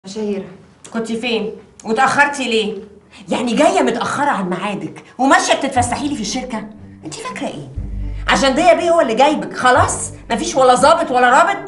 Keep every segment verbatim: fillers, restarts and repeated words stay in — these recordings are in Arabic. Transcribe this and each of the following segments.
شهيرة، كنتي فين؟ واتأخرتي ليه؟ يعني جاية متأخرة عن ميعادك وماشية بتتفسحي لي في الشركة؟ انت فاكرة ايه؟ عشان ضيا بيه هو اللي جايبك خلاص؟ مفيش ولا ظابط ولا رابط؟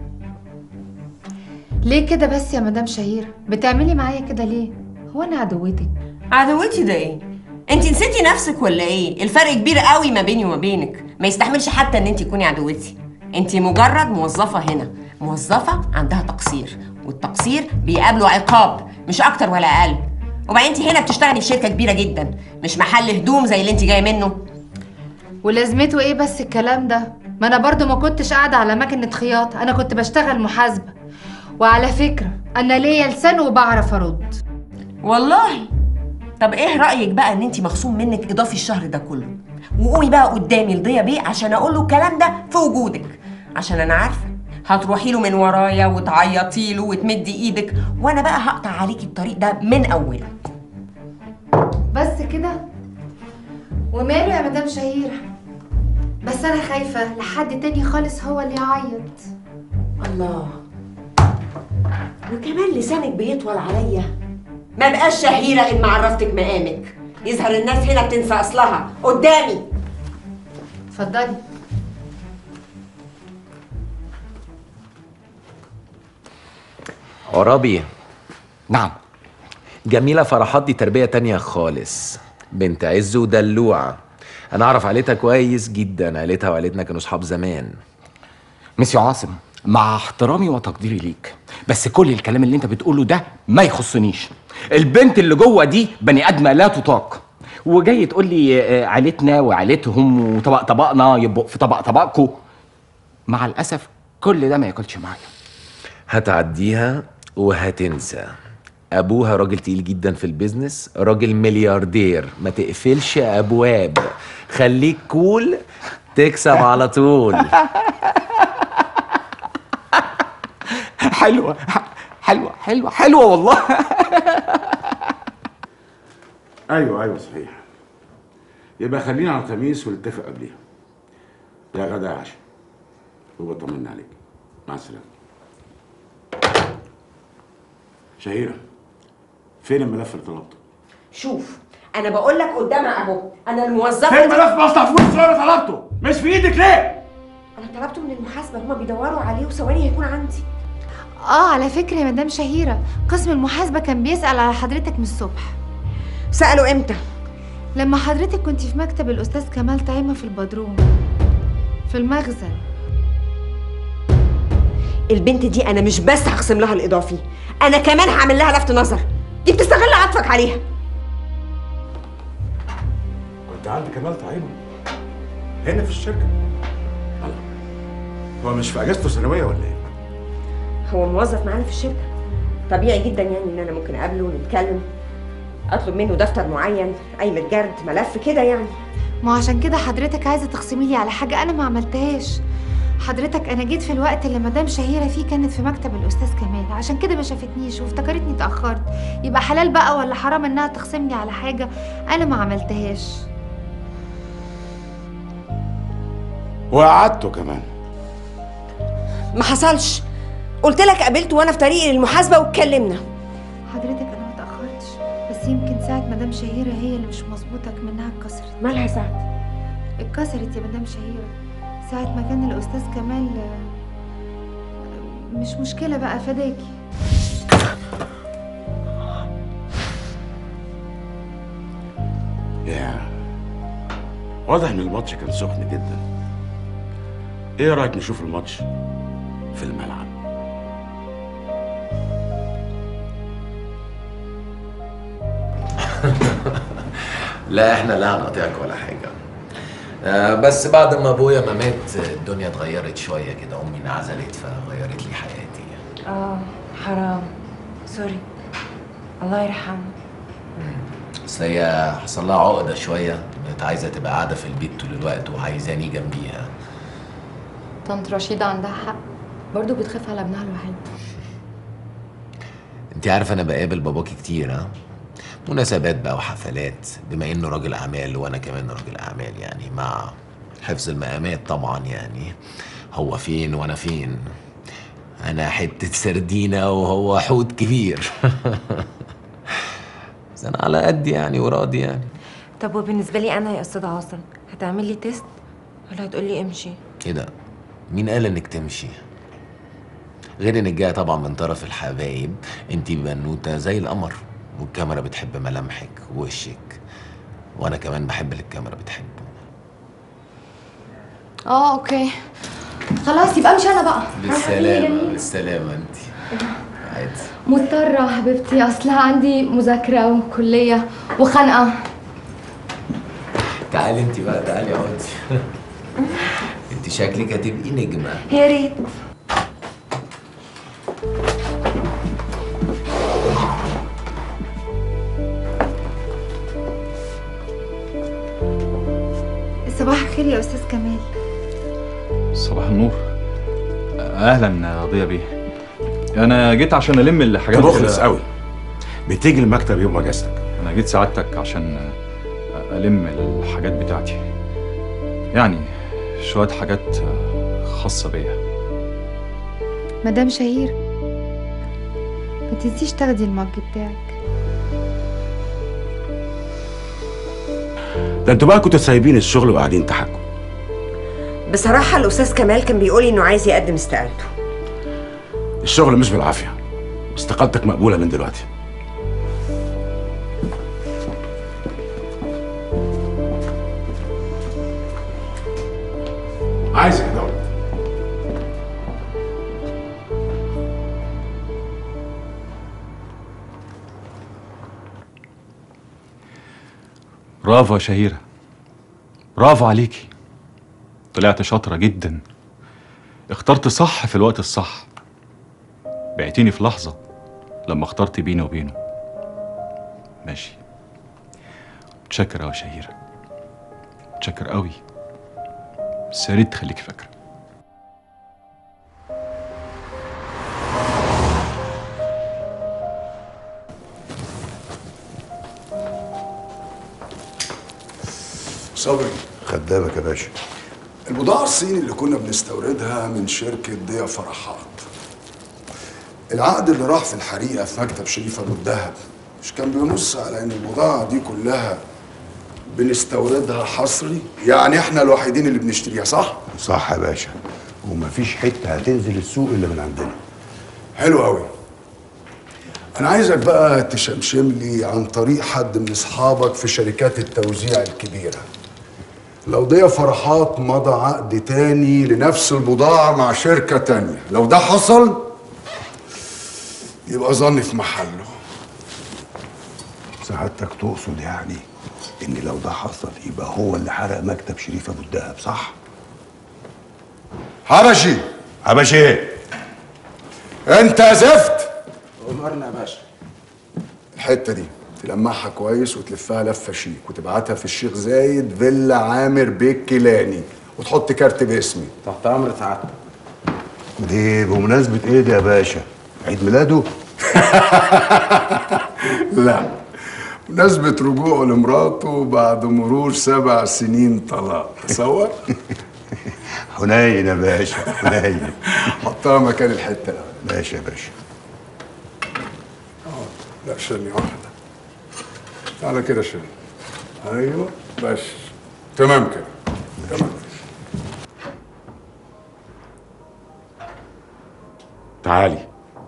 ليه كده بس يا مدام شهيرة؟ بتعملي معايا كده ليه؟ هو أنا عدوتك؟ عدوتي ده ايه؟ انت نسيتي نفسك ولا ايه؟ الفرق كبير قوي ما بيني وما بينك، ما يستحملش حتى ان انت تكوني عدوتي. انت مجرد موظفة هنا، موظفة عندها تقصير، والتقصير بيقابله عقاب مش اكتر ولا اقل. وبعدين انت هنا بتشتغلي في شركة كبيرة جدا، مش محل هدوم زي اللي انت جاية منه. ولازمته ايه بس الكلام ده؟ ما أنا برضو ما كنتش قاعدة على مكنة خياطة، أنا كنت بشتغل محاسبة. وعلى فكرة أنا ليا لسان وبعرف أرد. والله؟ طب ايه رأيك بقى ان انت مخصوم منك اضافي الشهر ده كله؟ وقومي بقى قدامي لضيا بيه عشان اقول له الكلام ده في وجودك، عشان انا عارفه هتروحي له من ورايا وتعيطي له وتمدي ايدك، وانا بقى هقطع عليكي الطريق ده من اوله. بس كده؟ وماله يا مدام شهيرة؟ بس أنا خايفة لحد تاني خالص هو اللي يعيط. الله، وكمان لسانك بيطول عليا. ما بقاش شهيرة ان ما عرفتك مقامك. يظهر الناس هنا بتنسى اصلها قدامي. اتفضلي. عرابي. نعم. جميلة فرحات دي تربية تانية خالص، بنت عز ودلوعة. أنا أعرف عيلتها كويس جدا، عيلتها وعيلتنا كانوا صحاب زمان. مسيو عاصم، مع احترامي وتقديري ليك، بس كل الكلام اللي انت بتقوله ده ما يخصنيش. البنت اللي جوه دي بني ادمه لا تطاق، وجاي تقول لي آه، عيلتنا وعيلتهم وطبق طبقنا يبقوا في طبق طبقكم. مع الاسف كل ده ما ياكلش معايا. هتعديها وهتنسى. أبوها راجل تقيل جدا في البيزنس، راجل ملياردير، ما تقفلش أبواب، خليك كول تكسب على طول. حلوه حلوه حلوه حلوه والله. ايوه ايوه صحيح. يبقى خلينا على الخميس ونتفق قبليها. يا غدا يا عشا، وبطمنا عليك. مع السلامه. شهيرة، فين الملف اللي طلبته؟ شوف انا بقول لك قدامها اهو، انا الموظفه فين دي- ملف مصنع فلوس اللي انا طلبته؟ مش في ايدك ليه؟ انا طلبته من المحاسبه، هما بيدوروا عليه وثواني هيكون عندي. اه على فكرة يا مدام شهيرة، قسم المحاسبة كان بيسأل على حضرتك من الصبح. سالوا امتى؟ لما حضرتك كنت في مكتب الأستاذ كمال طعيمة في البدروم في المخزن. البنت دي انا مش بس هخصم لها الاضافي، انا كمان هعمل لها لفت نظر. دي بتستغل عطفك عليها. كنت عند كمال طعيمة هنا في الشركة. الله، هو مش في اجازته السنوية ولا ايه؟ هو موظف معانا في الشركه، طبيعي جدا يعني ان انا ممكن اقابله ونتكلم، اطلب منه دفتر معين، قايمه جرد، ملف كده يعني. ما عشان كده حضرتك عايزة تخصمي لي على حاجة أنا ما عملتهاش. حضرتك أنا جيت في الوقت اللي مدام شهيرة فيه كانت في مكتب الأستاذ كمال، عشان كده ما شافتنيش وافتكرتني اتأخرت. يبقى حلال بقى ولا حرام إنها تخصم لي على حاجة أنا ما عملتهاش؟ وقعدته كمان. ما حصلش، قلت لك قابلته وانا في طريقي للمحاسبه واتكلمنا. حضرتك أنا ما اتأخرتش، بس يمكن ساعة مدام شهيرة هي اللي مش مظبوطة منها اتكسرت. مالها سعد؟ اتكسرت يا مدام شهيرة ساعة ما كان الأستاذ كمال. مش مشكلة بقى، فداكي. يا واضح ان الماتش كان سخن جدا. ايه رايك نشوف الماتش في الملعب؟ لا احنا لا هنقطعك ولا حاجة. آه بس بعد ما ابويا ما مات الدنيا اتغيرت شوية كده، امي انعزلت فغيرت لي حياتي. اه حرام، سوري، الله يرحمه. بس هي حصل لها عقدة شوية، كانت عايزة تبقى قاعدة في البيت طول الوقت وعايزاني جنبيها. طنط رشيدة عندها حق، برضو بتخاف على ابنها الوحيد. انت عارفة انا بقابل باباكي كتير، ها؟ مناسبات بقى وحفلات، بما انه راجل اعمال وانا كمان راجل اعمال، يعني مع حفظ المقامات طبعا. يعني هو فين وانا فين. انا حته سردينه وهو حوت كبير. بس انا على قد يعني وراضي يعني. طب وبالنسبه لي انا يا استاذ عاصم، هتعمل لي تيست ولا هتقول لي امشي؟ ايه ده؟ مين قال انك تمشي؟ غير انك جايه طبعا من طرف الحبايب، انتي بنوته زي القمر، والكاميرا بتحب ملامحك ووشك، وانا كمان بحب اللي الكاميرا بتحبه. اه اوكي خلاص، يبقى امشي انا بقى. بالسلامه بالسلامه انتي. عادي. مضطرة حبيبتي، اصلها عندي مذاكرة وكلية وخنقة. تعالي انتي بقى، تعالي اقعدي. انتي شكلك هتبقي نجمه. يا ريت. صباح الخير يا استاذ كمال. صباح النور. اهلا يا ضيا بيه. انا جيت عشان الم الحاجات انت مخلص قوي، بتيجي المكتب يوم اجازتك. انا جيت سعادتك عشان الم الحاجات بتاعتي، يعني شويه حاجات خاصه بيا. مدام شهير ما تنسيش تاخدي المج بتاعك. ده انتوا بقى كنتوا سايبين الشغل وقاعدين تحكوا. بصراحه الاستاذ كمال كان بيقول لي انه عايز يقدم استقالته. الشغل مش بالعافيه، استقالتك مقبوله من دلوقتي. عايزك يا دولة. برافو يا شهيرة، برافو عليكي، طلعت شاطرة جدا، اخترت صح في الوقت الصح، بعتيني في لحظة لما اخترت بيني وبينه. ماشي، متشكر أوي يا شهيرة، متشكر أوي، بس يا ريت تخليكي فاكرة. صبري خدامك يا باشا. البضاعة الصيني اللي كنا بنستوردها من شركة ضيا فرحات، العقد اللي راح في الحريقة في مكتب شريف أبو الدهب مش كان بينص على إن البضاعة دي كلها بنستوردها حصري؟ يعني إحنا الوحيدين اللي بنشتريها، صح؟ صح يا باشا، ومفيش حتة هتنزل السوق إلا من عندنا. حلو أوي. أنا عايزك بقى تشمشم لي عن طريق حد من أصحابك في شركات التوزيع الكبيرة. لو ضيا فرحات مضى عقد تاني لنفس البضاعة مع شركة تانية، لو ده حصل يبقى ظني في محله. سعادتك تقصد يعني إن لو ده حصل يبقى هو اللي حرق مكتب شريف أبو الدهب، صح؟ حبشي حبشي إيه؟ أنت زفت! أمرنا يا باشا. الحتة دي تلمعها كويس وتلفها لفه شيك وتبعتها في الشيخ زايد فيلا عامر بيك كيلاني وتحط كارت باسمي. تحت امر سعادتك. دي بمناسبة ايه دي يا باشا؟ عيد ميلاده؟ لا، بمناسبة رجوعه لمراته بعد مرور سبع سنين طلاق. تصور؟ حنين يا باشا، حنين. حطها مكان الحتة الأول. ماشي يا باشا. لا شيلني واحدة. تعالى كده شيل. ايوه بس تمام كده. تمام. تعالي.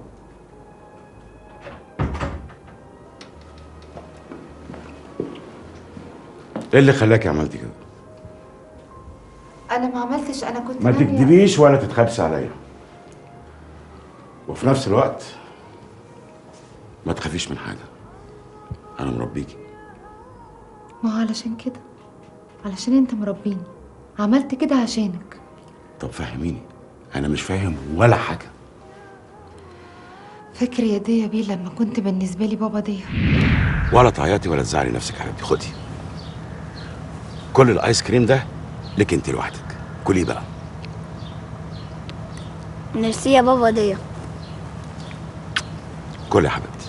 ايه اللي خلاكي عملتي كده؟ انا ما عملتش، انا كنت ما ناوية. تكدبيش ولا تتخبسي عليا، وفي نفس الوقت ما تخافيش من حاجه، انا مربيكي. ما هو علشان كده، علشان انت مربيني، عملت كده عشانك. طب فهميني، انا مش فاهم ولا حاجه. فاكر يا ديا بيه لما كنت بالنسبه لي بابا ديا؟ ولا تعيطي ولا تزعلي نفسك يا حبيبتي، خدي كل الايس كريم ده لك انت لوحدك، كلي بقى. ميرسي يا بابا ديا. كل يا حبيبتي.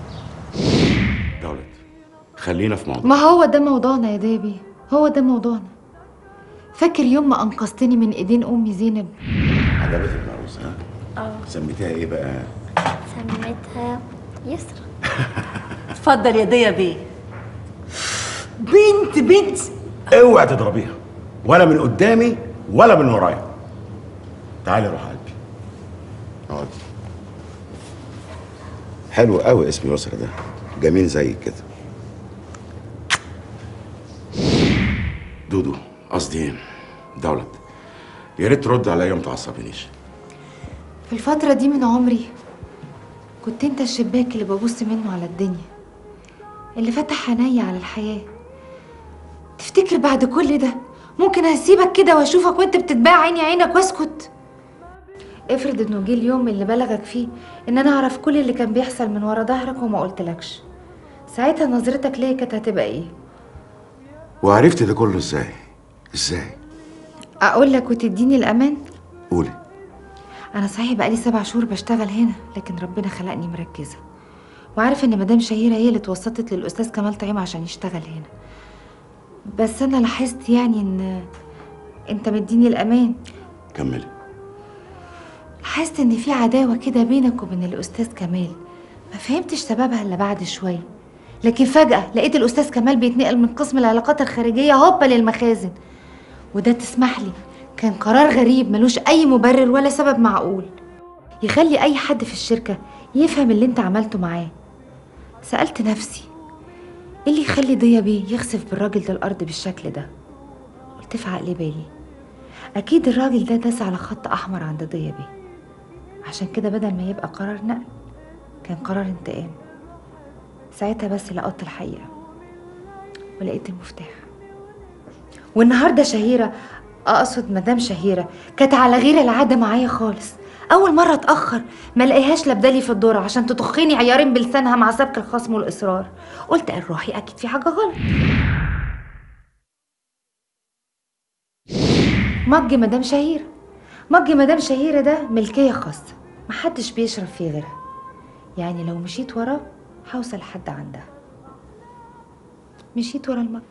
دولت، خلينا في موضوع. ما هو ده موضوعنا يا ديا بيه، هو ده موضوعنا. فاكر يوم ما انقذتني من ايدين امي زينب؟ عجبتك العروسه ها؟ اه. سميتها ايه بقى؟ سميتها يسرا. اتفضل يا ديا بيه. بنت بنت اوعي تضربيها، ولا من قدامي ولا من ورايا. تعالي روح قلبي. اقعدي. حلو قوي اسم يسرا ده، جميل زيك كده. دودو، قصدي دولت، يا ريت ترد عليا وما تعصبنيش. في الفترة دي من عمري كنت انت الشباك اللي ببص منه على الدنيا، اللي فتح عينيا على الحياة. تفتكر بعد كل ده ممكن هسيبك كده واشوفك وانت بتتباع عيني عينك واسكت؟ افرض انه جه اليوم اللي بلغك فيه ان انا اعرف كل اللي كان بيحصل من ورا ظهرك وما قلتلكش، ساعتها نظرتك ليا كانت هتبقى ايه؟ وعرفت ده كله ازاي؟ ازاي؟ اقول لك وتديني الامان؟ قولي. انا صحيح بقالي سبع شهور بشتغل هنا، لكن ربنا خلقني مركزه، وعارف ان مدام شهيره هي اللي اتوسطت للاستاذ كمال طعيم عشان يشتغل هنا. بس انا لاحظت يعني ان انت مديني الامان. كملي. لاحظت ان في عداوه كده بينك وبين الاستاذ كمال، ما فهمتش سببها الا بعد شويه، لكن فجاه لقيت الاستاذ كمال بيتنقل من قسم العلاقات الخارجيه هوبا للمخازن، وده تسمح لي كان قرار غريب ملوش اي مبرر ولا سبب معقول يخلي اي حد في الشركه يفهم اللي انت عملته معاه. سالت نفسي ايه اللي يخلي ضيا بيه يخسف بالراجل ده الارض بالشكل ده؟ قلت في عقلي بالي اكيد الراجل ده داس على خط احمر عند ضيا بيه، عشان كده بدل ما يبقى قرار نقل كان قرار انتقام. ساعتها بس لقطت الحقيقه ولقيت المفتاح. والنهارده شهيره، اقصد مدام شهيره، كانت على غير العاده معايا خالص. اول مره اتاخر ما الاقيهاش لابدالي في الدور عشان تطخني عيارين بلسانها مع سبك الخصم والاصرار. قلت روحي اكيد في حاجه غلط. مج مدام شهيره، مج مدام شهيره ده ملكيه خاصه محدش بيشرب فيه غيرها، يعني لو مشيت وراه هوصل لحد عندها. مشيت ورا المج.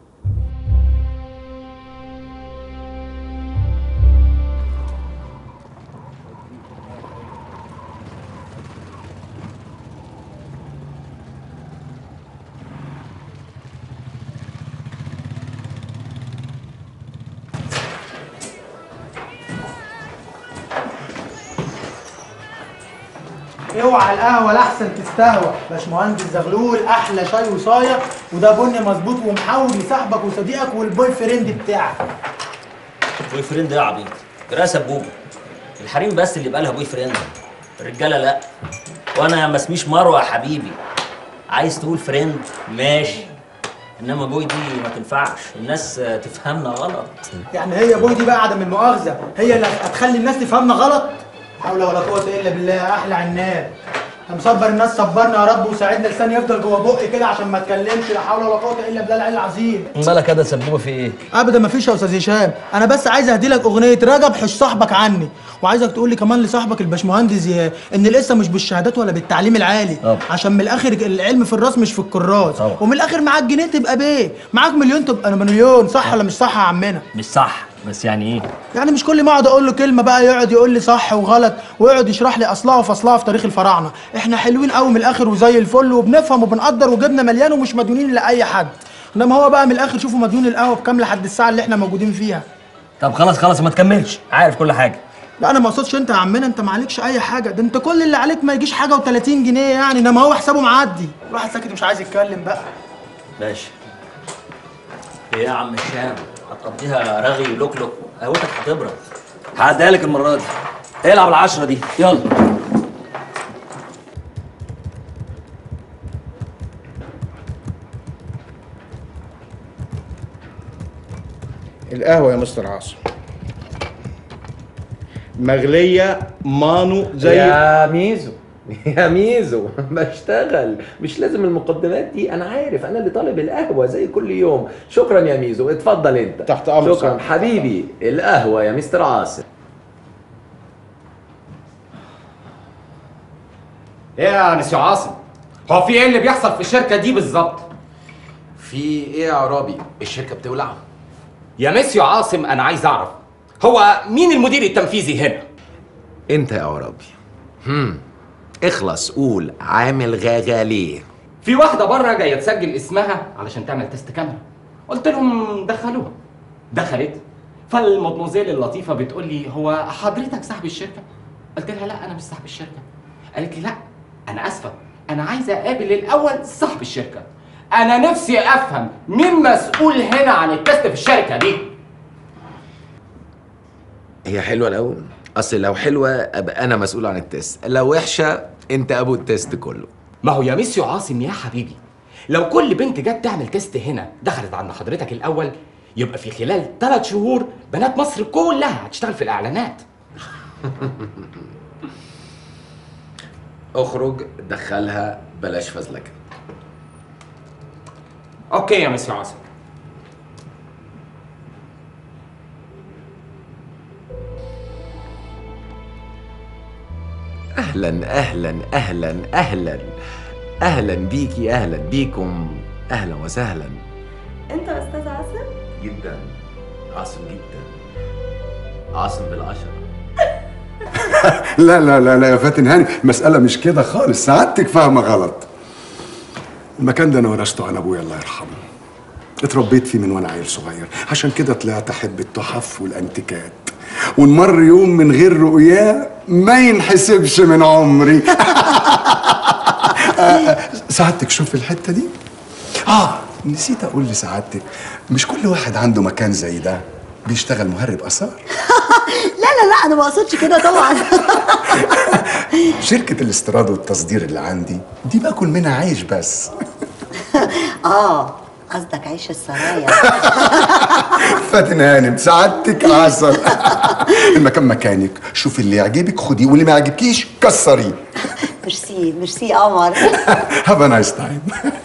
اوعى القهوه لاحسن تستهوى. باشمهندس زغلول احلى شاي وصايه، وده بني مظبوط ومحاول لصاحبك وصديقك والبوي فريند بتاعك. بوي فريند ايه يا عبيط؟ جرايه سبوبه. الحريم بس اللي يبقى لها بوي فريند، الرجاله لا. وانا ما اسميش مروه يا حبيبي. عايز تقول فريند ماشي، انما بوي دي ما تنفعش، الناس تفهمنا غلط. يعني هي بوي دي بقى عدم المؤاخذه هي اللي هتخلي الناس تفهمنا غلط؟ حول ولا قوة إلا بالله. أحلى عناب. مصبر الناس، صبرنا يا رب وساعدنا لساني يفضل جوه بقي كده عشان ما اتكلمش. لا حول ولا قوة إلا بالله العلي العظيم. مالك كده سبوبة في إيه؟ أبدا مفيش يا أستاذ هشام، أنا بس عايز أهدي لك أغنية رجب حش صاحبك عني، وعايزك تقول لي كمان لصاحبك الباشمهندس إن القصة مش بالشهادات ولا بالتعليم العالي، أوه. عشان من الآخر العلم في الراس مش في الكراس، أوه. ومن الآخر معاك جنيه تبقى بيه، معاك مليون تبقى مليون. صح ولا مش صح يا عمنا؟ مش صح، بس يعني ايه؟ يعني مش كل ما اقعد اقول له كلمه بقى يقعد يقول لي صح وغلط ويقعد يشرح لي اصلها وفصلها في تاريخ الفراعنه. احنا حلوين قوي من الاخر وزي الفل وبنفهم وبنقدر وجبنا مليان ومش مديونين لاي حد، انما هو بقى من الاخر شوفوا مديون القهوه بكام لحد الساعه اللي احنا موجودين فيها. طب خلاص خلاص ما تكملش، عارف كل حاجه. لا انا ما اقصدش انت يا عمنا، انت ما عليكش اي حاجه، ده انت كل اللي عليك ما يجيش حاجه و30 جنيه يعني، انما هو حسابه معدي. الواحد ساكت مش عايز يتكلم بقى. ماشي. ايه يا عم هشام؟ هتقضيها رغي ولوكلوك؟ قهوتك هتبرد. هعديها لك المره دي. العب العشرة دي، يلا. القهوة يا مستر عاصم مغلية مانو زي يا ميزو يا ميزو بشتغل، مش لازم المقدمات دي. انا عارف، انا اللي طالب القهوه زي كل يوم. شكرا يا ميزو، اتفضل انت. تحت امر. شكرا صح. حبيبي القهوه يا مستر عاصم. ايه يا مسيو عاصم، هو في ايه اللي بيحصل في الشركه دي بالظبط؟ في ايه يا عرابي؟ الشركه بتولع يا مسيو عاصم. انا عايز اعرف هو مين المدير التنفيذي هنا؟ انت يا عرابي. هم اخلص قول عامل غاغا ليه؟ في واحده بره جايه تسجل اسمها علشان تعمل تيست كاميرا. قلت لهم دخلوها. دخلت، فالمدموزيل اللطيفه بتقول لي هو حضرتك صاحب الشركه؟ قلت لها لا انا مش صاحب الشركه. قالت لي لا انا اسفه، انا عايزه اقابل الاول صاحب الشركه. انا نفسي افهم مين مسؤول هنا عن التست في الشركه دي. هي حلوه الاول؟ اصل لو حلوه ابقى انا مسؤول عن التست، لو وحشه انت ابو التست كله. ما هو يا ميسيو عاصم يا حبيبي، لو كل بنت جت تعمل تيست هنا دخلت عند حضرتك الاول، يبقى في خلال ثلاث شهور بنات مصر كلها هتشتغل في الاعلانات. اخرج دخلها بلاش فزلكه. اوكي يا ميسيو عاصم. اهلا اهلا اهلا اهلا اهلا بيكي، اهلا بيكم، اهلا وسهلا. انت استاذ عاصم؟ جدا عاصم جدا، عاصم بالعشرة. لا لا لا لا يا فاتن هاني، المسألة مش كده خالص، سعادتك فاهمة غلط. المكان ده أنا ورثته عن أبويا الله يرحمه. اتربيت فيه من وأنا عيل صغير، عشان كده طلعت أحب التحف والأنتيكات. ونمر يوم من غير رؤياه ما ينحسبش من عمري. سعادتك شوف الحتة دي. آه نسيت أقول لسعادتك، مش كل واحد عنده مكان زي ده بيشتغل مهرب آثار. لا لا لا انا ما اقصدش كده طبعا. شركة الاستيراد والتصدير اللي عندي دي باكل منها عيش بس. اه قصدك عيش السرايا. فاتن هانم سعادتك عسل. المكان مكانك، شوفي اللي يعجبك خديه واللي ما يعجبكيش كسريه. ميرسي ميرسي يا قمر. هاف ا نايس تايم.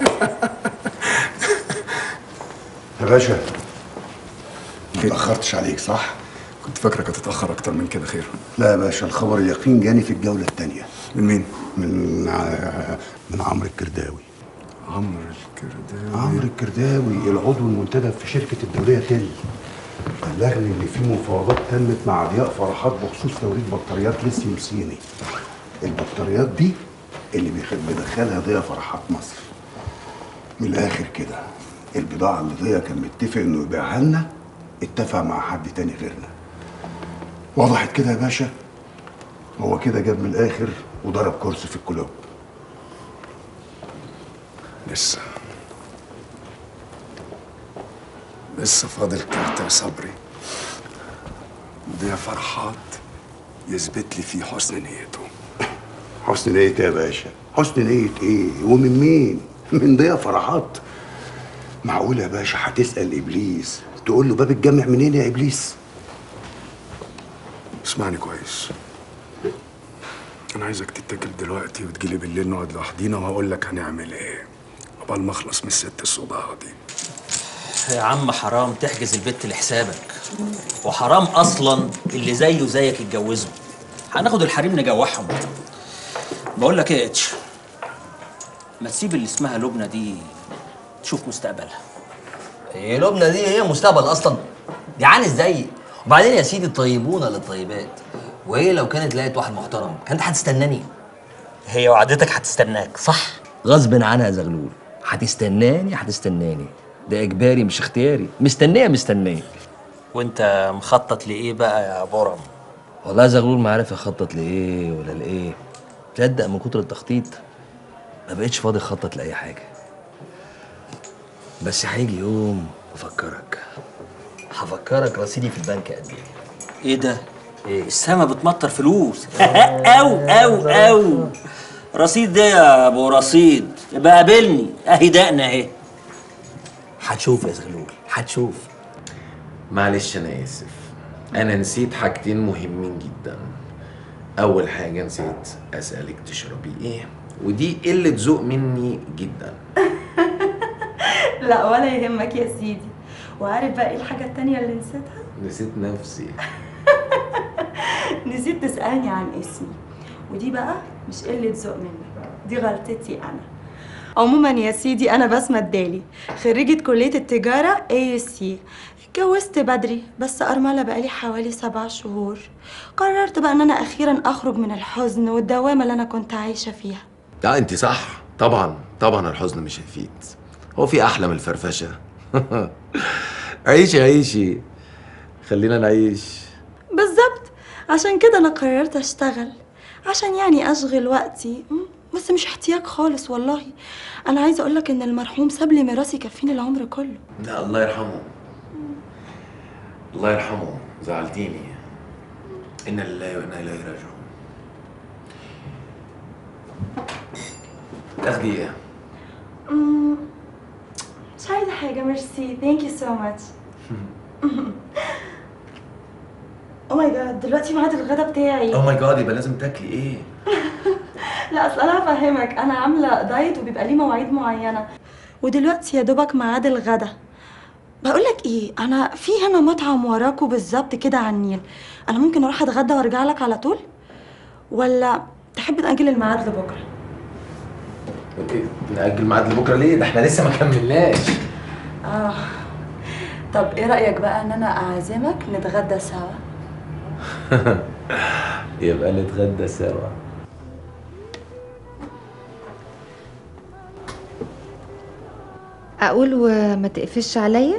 يا باشا ما اتأخرتش عليك صح؟ كنت فاكرك هتتأخر أكتر من كده. خير؟ لا يا باشا، الخبر اليقين جاني في الجولة الثانية. من مين؟ من ع- من عمرو الكرداوي. عمرو الكرداوي عمرو الكرداوي العضو المنتدب في شركة الدولية تل. بلغني إن في مفاوضات تمت مع ضياء فرحات بخصوص توريد بطاريات ليثيوم صيني. البطاريات دي اللي بيخ- بيدخلها ضياء فرحات مصر. من الآخر كده البضاعة اللي ضياء كان متفق إنه يبيعها لنا اتفق مع حد تاني غيرنا. وضحت كده يا باشا؟ هو كده جاب من الآخر وضرب كرسي في الكلوب. لسه لسه فاضل كارت يا صبري. ضياء فرحات يثبت لي فيه حسن نيته. حسن نية يا باشا؟ حسن نية ايه؟ ومن مين؟ من ضياء فرحات. معقول يا باشا هتسأل إبليس تقول له باب الجامع منين يا إبليس؟ اسمعني كويس، أنا عايزك تتكل دلوقتي وتجيلي بالليل نقعد لوحدينا وهقول لك هنعمل إيه قبل ما أخلص من الست الصداعة دي. يا عم حرام تحجز البت لحسابك، وحرام اصلا اللي زيه زيك يتجوزوا. هناخد الحريم نجوعهم. بقول لك ايه اتش، ما تسيب اللي اسمها لبنى دي تشوف مستقبلها. ايه لبنى دي هي مستقبل اصلا؟ دي عانس زيي. وبعدين يا سيدي الطيبون للطيبات، وايه لو كانت لقيت واحد محترم كانت هتستناني. هي وعدتك هتستناك صح؟ غصب عنها يا زغلول، هتستناني هتستناني، ده اجباري مش اختياري. مستنيه مستنيه. وانت مخطط لايه بقى يا برم؟ والله يا زغلول ما عارف اخطط لايه ولا لايه. تصدق من كتر التخطيط ما بقتش فاضي اخطط لاي حاجه. بس هيجي يوم افكرك، هفكرك رصيدي في البنك قد ايه. ايه ده؟ إيه السما بتمطر فلوس. او او او رصيد ده يا ابو رصيد، يبقى قابلني اهي دقنا اهي. هتشوف يا زغلول هتشوف. معلش انا اسف، انا نسيت حاجتين مهمين جدا. اول حاجه نسيت اسالك تشربي ايه، ودي قله ذوق مني جدا. لا ولا يهمك يا سيدي. وعارف بقى ايه الحاجة التانية اللي نسيتها؟ نسيت نفسي. نسيت تسألني عن اسمي، ودي بقى مش قلة ذوق منك، دي غلطتي أنا. عموما يا سيدي أنا بسمة الدالي، خريجة كلية التجارة إيه إس سي. اتجوزت بدري بس أرملة بقالي حوالي سبع شهور. قررت بقى ان انا اخيرا اخرج من الحزن والدوامة اللي انا كنت عايشة فيها. لا انت صح طبعا، طبعا الحزن مش هيفيد. هو في احلى من الفرفشه؟ عيشي عيشي، خلينا نعيش. بالظبط، عشان كده انا قررت اشتغل عشان يعني اشغل وقتي، بس مش احتياج خالص والله. انا عايزه اقولك ان المرحوم ساب لي ميراث يكفيني العمر كله. لا الله يرحمه، الله يرحمه، زعلتيني. إنا لله وإنا إليه راجعون. تاخدي إيه؟ امم مش عايزه حاجه، ميرسي، ثانك يو سو ماتش. او ماي جاد، دلوقتي ميعاد الغدا بتاعي. أوه ماي جاد، يبقى لازم تاكلي إيه؟ لا اصل انا هفهمك، انا عامله دايت وبيبقى ليه مواعيد معينه، ودلوقتي يا دوبك ميعاد الغدا. بقولك ايه، انا في هنا مطعم وراكوا بالظبط كده على النيل، انا ممكن اروح اتغدى وارجع لك على طول، ولا تحب نأجل الميعاد لبكره؟ إيه؟ نأجل الميعاد لبكره ليه؟ ده احنا لسه ما كملناش. اه طب ايه رأيك بقى ان انا اعزمك نتغدى سوا؟ يبقى نتغدى سوا. اقول وما تقفش عليا؟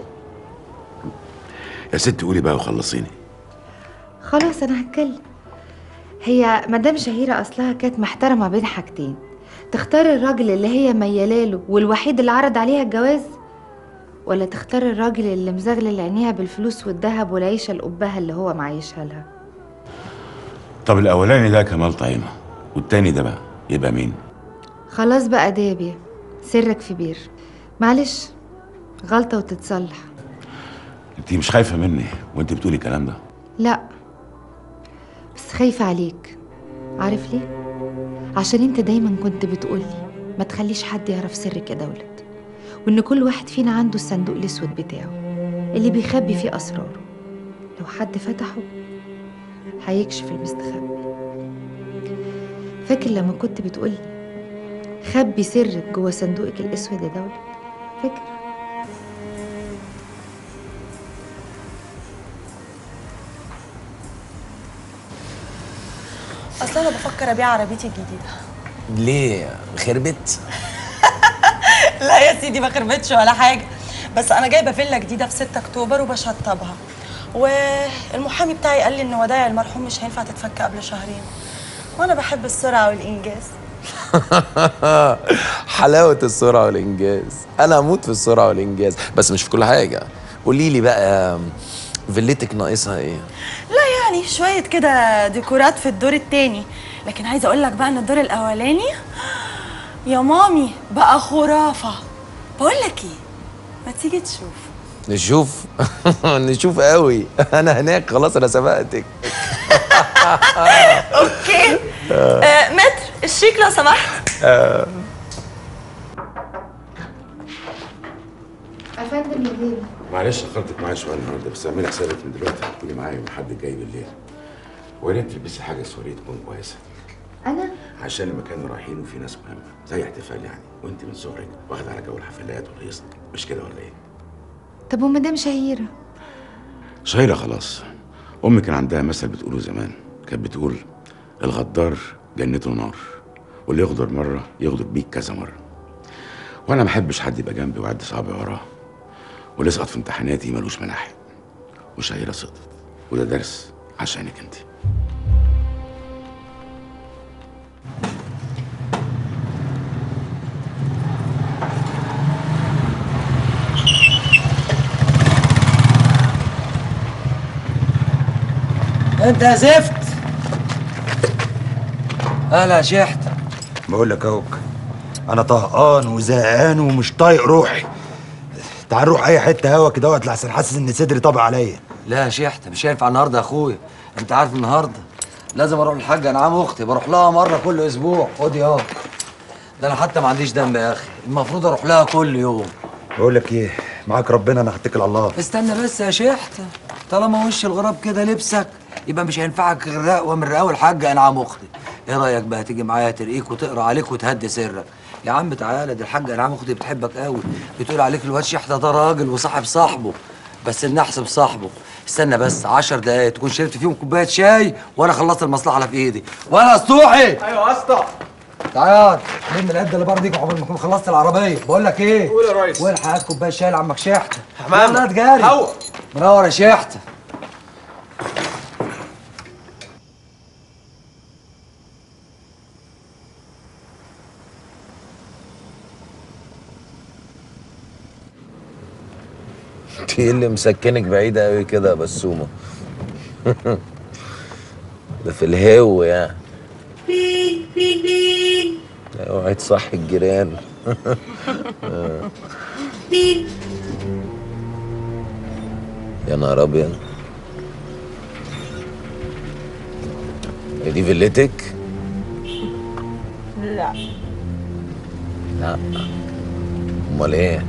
يا ست قولي بقى وخلصيني. خلاص انا هتكلم. هي مدام شهيرة اصلها كانت محترمة بين حاجتين، تختار الراجل اللي هي ميالاله والوحيد اللي عرض عليها الجواز، ولا تختار الراجل اللي مزغلل عينيها بالفلوس والذهب والعيشة القبها اللي هو معيشها لها. طب الاولاني ده كمال طعيمه، والتاني ده بقى يبقى مين؟ خلاص بقى دابيا، سرك في بير، معلش غلطة وتتصلح. انت مش خايفه مني وانت بتقولي الكلام ده؟ لا بس خايفة عليك. عارف ليه؟ عشان انت دايما كنت بتقولي ما تخليش حد يعرف سرك يا دولت، وان كل واحد فينا عنده الصندوق الاسود بتاعه اللي بيخبي فيه اسراره، لو حد فتحه هيكشف المستخبي. فاكر لما كنت بتقولي خبي سرك جوه صندوقك الاسود يا دولت؟ فاكر؟ اصل انا بفكر ابيع عربيتي الجديده. ليه؟ خربت؟ لا يا سيدي ما خربتش ولا حاجه، بس انا جايبه فيلا جديده في ستة اكتوبر وبشطبها، والمحامي بتاعي قال لي ان ودايع المرحوم مش هينفع تتفك قبل شهرين، وانا بحب السرعه والانجاز. حلاوة السرعة والإنجاز، أنا أموت في السرعة والإنجاز، بس مش في كل حاجة. قولي لي بقى، فيلتك ناقصها إيه؟ لا يعني شويه كده ديكورات في الدور التاني، لكن عايزه اقول لك بقى ان الدور الاولاني يا مامي بقى خرافه. بقول لك ايه، ما تيجي تشوف؟ نشوف؟ نشوف قوي. أنا هناك خلاص، أنا سبقتك. اوكي. آه متر الشيك لو سمحت. آه. افندم يجيلي. معلش اخرتك معايا شويه النهارده، بس اعملي حسابك من دلوقتي تكوني معايا يوم حد جاي بالليل، ويا ريت تلبسي حاجه سوريه تكون كويسه. انا؟ عشان المكان رايحين وفي ناس مهمه زي احتفال يعني، وانت من صغرك واخده على جو الحفلات والهيصه، مش كده ولا ايه؟ طب ومدام شهيرة؟ شهيرة خلاص. امي كان عندها مثل بتقوله زمان، كانت بتقول الغدار جنته نار، واللي يغدر مره يغدر بيك كذا مره. وانا ما احبش حد يبقى جنبي ويعد صعبي وراه، واللي يسقط في امتحاناتي ملوش ملاحق. وشهيرة سقطت، وده درس عشانك انت. انت يا زفت. اهلا يا شحت. بقول لك اهوك، انا طهقان وزهقان ومش طايق روحي. تعال نروح اي حته هوا كده وقت لحسن حاسس ان صدري طابق عليا. لا يا شحت مش هينفع النهارده يا اخويا، انت عارف النهارده لازم اروح للحاجه انعام اختي، بروح لها مره كل اسبوع. خد يا ده انا حتى ما عنديش دم يا اخي، المفروض اروح لها كل يوم. بقول لك ايه، معاك ربنا انا هتكل على الله. استنى بس يا شحت، طالما وش الغراب كده لبسك يبقى مش هينفعك غير رقوه من رقاوي الحاجه انعام اختي. ايه رايك بقى تيجي معايا ترقيك وتقرا عليك وتهدي سرك؟ يا عم تعالى، دي الحاجه انعام اختي بتحبك قوي، بتقول عليك الواد شحته ده راجل وصاحب صاحبه. بس ان احسب صاحبه. استنى بس عشر دقايق تكون شربت فيهم كوبايه شاي وانا خلصت المصلحه اللي في ايدي. وانا اسطوحي. ايوه يا اسطى. تعال لم العده اللي بره دي عقبال ما اكون خلصت العربيه. بقول لك ايه؟ قول يا ريس. والحق هات كوبايه شاي لعمك شحته. حمام. يلا تجاري. هوا. منور يا شحته. انت ايه اللي مسكنك بعيدة قوي كده يا بسومة؟ ده في الهو يعني. اوعي تصحي الجيران. يا نهار ابيض. هي دي فيلتك؟ لا لا. امال ايه؟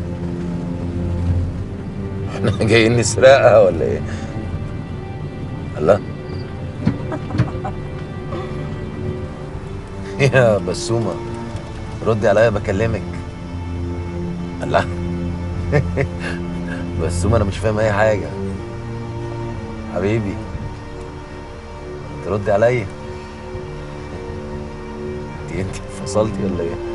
احنا جايين نسرقها ولا ايه؟ الله. يا بسومة ردي عليا بكلمك. الله. بسومة انا مش فاهم اي حاجة. حبيبي تردي عليا. انت انت فصلتي ولا ايه؟